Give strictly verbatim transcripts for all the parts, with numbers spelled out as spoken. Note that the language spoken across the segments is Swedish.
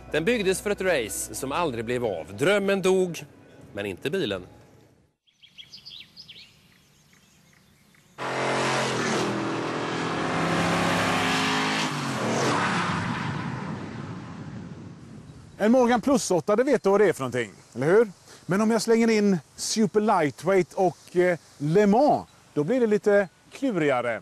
Den byggdes för ett race som aldrig blev av. Drömmen dog, men inte bilen. En Morgan Plus åtta, det vet du vad det är för någonting, eller hur? Men om jag slänger in Super Lightweight och eh, Le Mans, då blir det lite klurigare.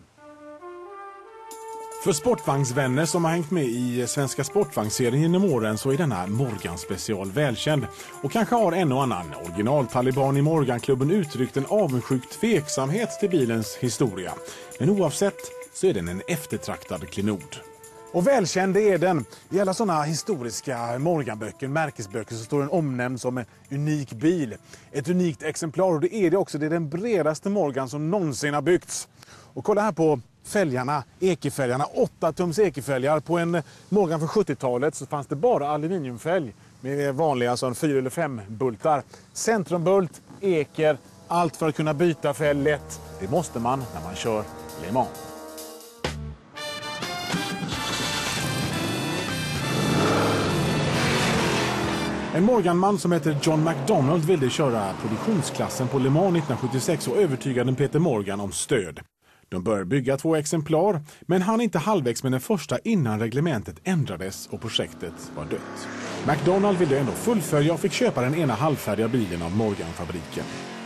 För sportvagnsvänner som har hängt med i Svenska sportvagnsserien genom åren så är denna Morgan special välkänd. Och kanske har en och annan originaltaliban i Morganklubben uttryckt en avundsjuk tveksamhet till bilens historia. Men oavsett så är den en eftertraktad klenod. Och välkänd är den. I alla sådana historiska Morganböcker, märkesböcker, så står den omnämnd som en unik bil. Ett unikt exemplar, och det är det också. Det är den bredaste Morgan som någonsin har byggts. Och kolla här på fälgarna, ekefälgarna, åtta tums ekefälgar. På en Morgan för sjuttiotalet så fanns det bara aluminiumfälg med vanliga, alltså en fyra eller fem bultar. Centrumbult, eker, allt för att kunna byta fälg lätt. Det måste man när man kör Le Mans. En Morganman som heter John McDonald ville köra produktionsklassen på Le Mans nittonhundrasjuttiosex och övertygade Peter Morgan om stöd. De började bygga två exemplar, men han inte halvvägs med den första innan reglementet ändrades och projektet var dött. McDonald ville ändå fullfölja och fick köpa den ena halvfärdiga bilen av Morgan-fabriken.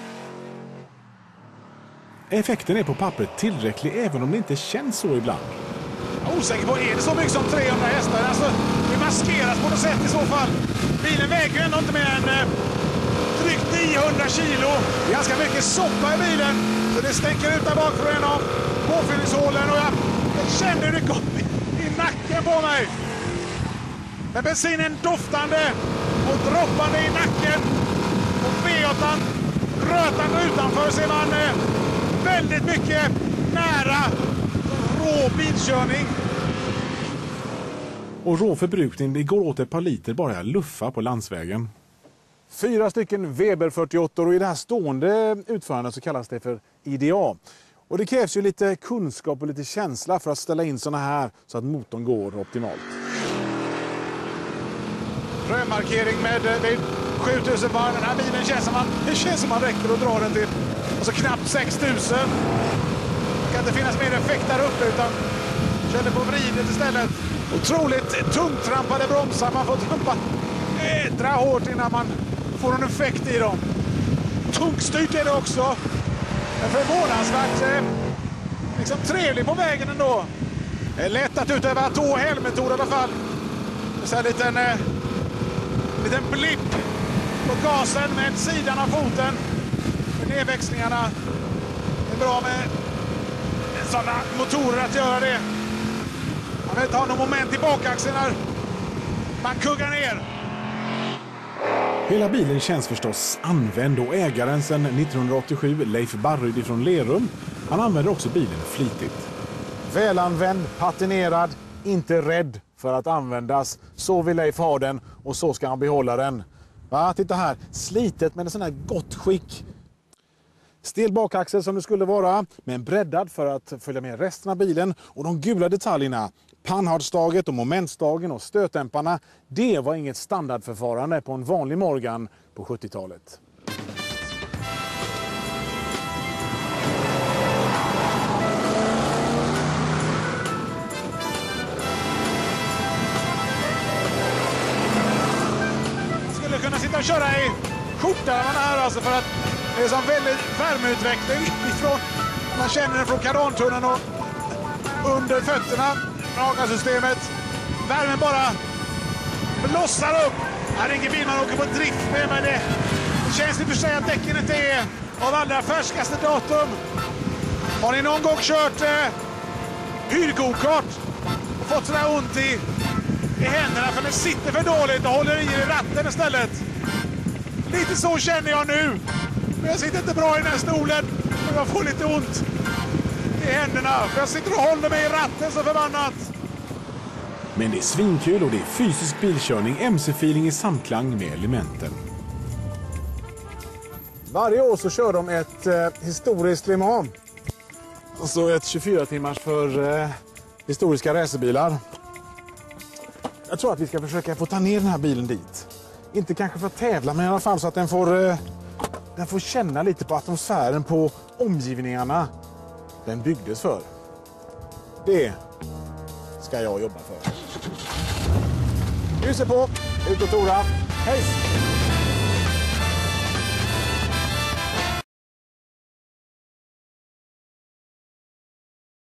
Effekten är på pappret tillräcklig även om det inte känns så ibland. Jag är osäker på, är det så mycket som trehundra hästar? Alltså, det maskeras på något sätt i så fall. Bilen väger ju ändå inte mer än eh, drygt niohundra kilo. Det är ganska mycket soppa i bilen, så det stänker ut där bak från en av påfyllningshålen. Och jag, jag kände hur det kom i, i nacken på mig. Med bensinen doftande och droppande i nacken. Och V åtta rötande utanför ser man eh, väldigt mycket nära rå bilkörning. Och rå förbrukning, det går åt ett par liter bara jag luffar på landsvägen. Fyra stycken Weber fyrtioåtta, och i det här stående utförandet så kallas det för I D A. Och det krävs ju lite kunskap och lite känsla för att ställa in såna här så att motorn går optimalt. Rödmarkering med, med sjutusen varv. Den här bilen känns som man, det känns som man räcker att dra den till. Och så knappt sex tusen. Det kan inte finnas mer effekt där uppe, utan körde på vridet istället. Otroligt tungtrampade bromsar. Man får trampa ädra hårt innan man får en effekt i dem. Tungstyrt är det också. Men förvånansvärt eh, liksom trevlig på vägen ändå. Det är lätt att utöva tå- och helmetod i alla fall. Så en liten, eh, liten blipp på gasen med sidan av foten. Med nedväxlingarna. Det är bra med sådana motorer att göra det. Man vill inte ha någon moment i bakaxeln när man kuggar ner. Hela bilen känns förstås använd, och ägaren sedan nittonhundraåttiosju, Leif Barryd från Lerum, han använder också bilen flitigt. Välanvänd, patinerad, inte rädd för att användas. Så vill Leif ha den, och så ska han behålla den. Va, titta här, slitet men en sån här gott skick. Stel bakaxel som det skulle vara, men breddad för att följa med resten av bilen. Och de gula detaljerna, pannhardstaget och momentstagen och stötdämparna, det var inget standardförfarande på en vanlig Morgan på sjuttiotalet. Man skulle kunna sitta och köra i skjortarna här alltså, för att det är som väldigt värmeutveckling ifrån, man känner den från kardantunneln och under fötterna, rakarsystemet. Värmen bara blossar upp. Här är ingen bil man åker på drift med, men det, det känns i och för sig att däcken inte är av allra färskaste datum. Har ni någon gång kört eh, hyrgokart och fått sådär ont i, i händerna för den sitter för dåligt och håller i i ratten istället? Lite så känner jag nu. Men jag sitter inte bra i den här stolen, men jag får lite ont i händerna. För jag sitter och håller mig i ratten så förbannat. Men det är svinkul och det är fysisk bilkörning, M C-feeling i samklang med elementen. Varje år så kör de ett eh, historiskt Le Mans. Alltså ett tjugofyra timmars för eh, historiska racerbilar. Jag tror att vi ska försöka få ta ner den här bilen dit. Inte kanske för att tävla, men i alla fall så att den får, eh, den får känna lite på atmosfären, på omgivningarna den byggdes för. Det ska jag jobba för. Ljuset på, ut och Tora. Hej!